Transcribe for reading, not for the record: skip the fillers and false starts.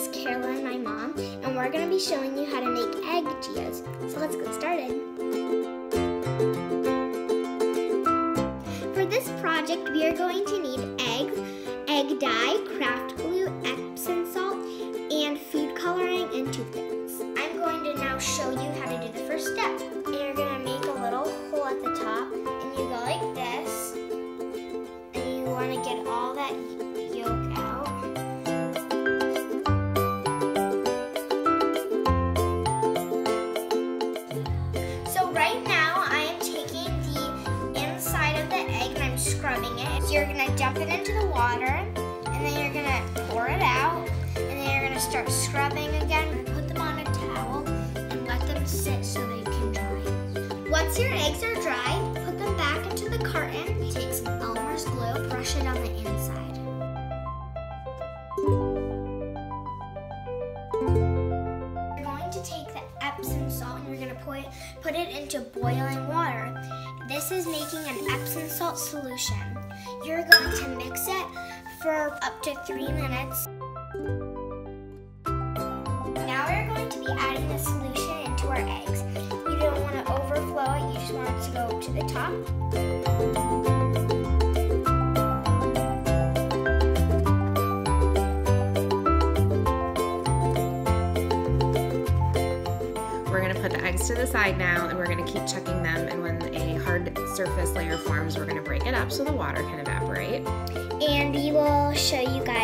is Caroline, my mom, and we're going to be showing you how to make egg geodes. So let's get started. For this project, we are going to need eggs, egg dye, craft glue, Epsom salt, and food coloring and toothpicks. I'm going to now show you how to do the first step. And you're going to make a little hole at the top, and you go like this, and you want to get all that yolk out. So right now I am taking the inside of the egg and I'm scrubbing it. So you're going to dump it into the water, and then you're going to pour it out, and then you're going to start scrubbing again. Put them on a towel and let them sit so they can dry. Once your eggs are dry, put them back into the carton. Take some Elmer's glue, brush it on the inside. You're going to take the Epsom salt and you're going to put it into boiling water. This is making an Epsom salt solution. You're going to mix it for up to 3 minutes. Now we're going to be adding the solution into our eggs. You don't want to overflow it, you just want it to go to the top. We're going to put the eggs to the side now, and we're going to keep checking them, and when a hard surface layer forms, we're going to break it up so the water can evaporate. And we will show you guys